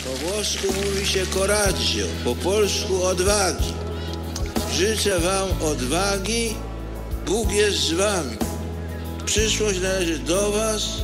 Po włosku mówi się coraggio, po polsku odwagi. Życzę wam odwagi, Bóg jest z wami. Przyszłość należy do was.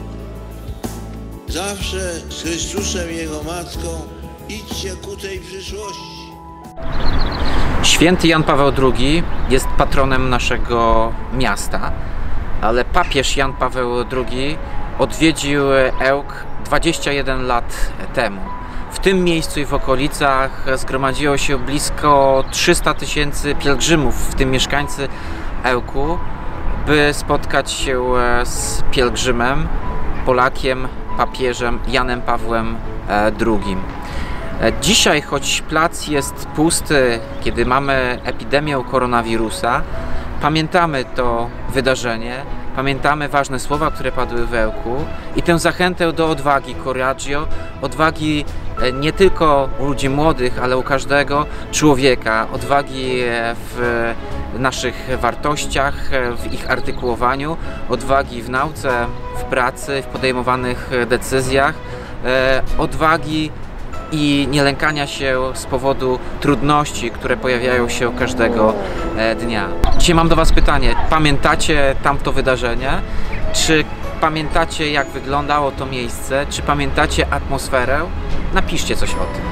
Zawsze z Chrystusem i Jego Matką idźcie ku tej przyszłości. Święty Jan Paweł II jest patronem naszego miasta, ale papież Jan Paweł II odwiedził Ełk 21 lat temu. W tym miejscu i w okolicach zgromadziło się blisko 300 000 pielgrzymów, w tym mieszkańcy Ełku, by spotkać się z pielgrzymem, Polakiem, papieżem Janem Pawłem II. Dzisiaj, choć plac jest pusty, kiedy mamy epidemię koronawirusa, pamiętamy to wydarzenie, pamiętamy ważne słowa, które padły w Ełku i tę zachętę do odwagi, coraggio, odwagi nie tylko u ludzi młodych, ale u każdego człowieka, odwagi w naszych wartościach, w ich artykułowaniu, odwagi w nauce, w pracy, w podejmowanych decyzjach, odwagi i nie lękania się z powodu trudności, które pojawiają się każdego dnia. Dzisiaj mam do was pytanie, pamiętacie tamto wydarzenie? Czy pamiętacie, jak wyglądało to miejsce? Czy pamiętacie atmosferę? Napiszcie coś o tym.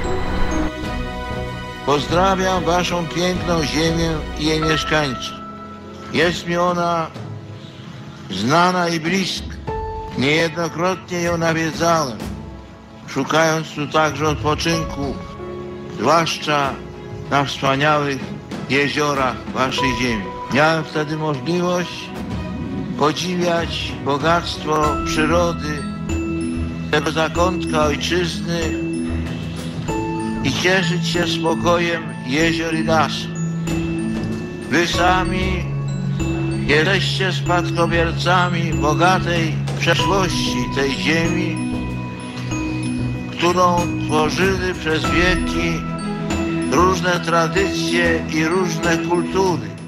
Pozdrawiam waszą piękną ziemię i jej mieszkańców. Jest mi ona znana i bliska. Niejednokrotnie ją nawiedzałem, szukając tu także odpoczynku, zwłaszcza na wspaniałych jeziorach waszej ziemi. Miałem wtedy możliwość podziwiać bogactwo przyrody tego zakątka ojczyzny i cieszyć się spokojem jezior i lasów. Wy sami jesteście spadkobiercami bogatej przeszłości tej ziemi, którą tworzyły przez wieki różne tradycje i różne kultury.